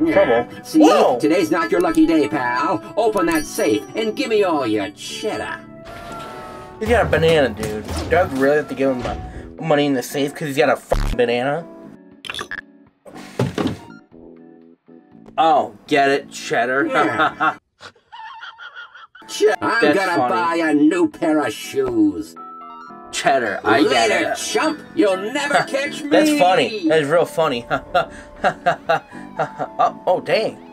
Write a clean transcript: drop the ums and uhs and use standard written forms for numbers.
Trouble. See, Whoa! today's not your lucky day, pal. Open that safe and give me all your cheddar. He's got a banana, dude. Do I really have to give him money in the safe because he's got a f***ing banana? Oh, get it, Cheddar? Yeah. I'm That's gonna funny. buy a new pair of shoes. Cheddar, I get Later, it. chump. You'll never catch me. That's funny. That's real funny. Oh, dang.